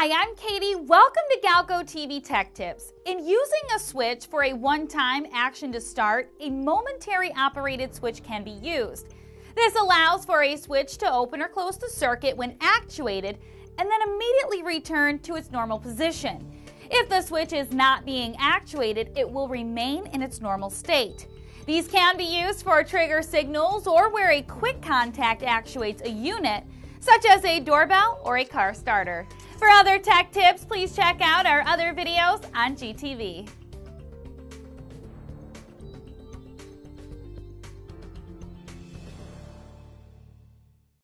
Hi, I'm Katie. Welcome to GalcoTV Tech Tips. In using a switch for a one-time action to start, a momentary operated switch can be used. This allows for a switch to open or close the circuit when actuated and then immediately return to its normal position. If the switch is not being actuated, it will remain in its normal state. These can be used for trigger signals or where a quick contact actuates a unit, such as a doorbell or a car starter. For other tech tips, please check out our other videos on GTV.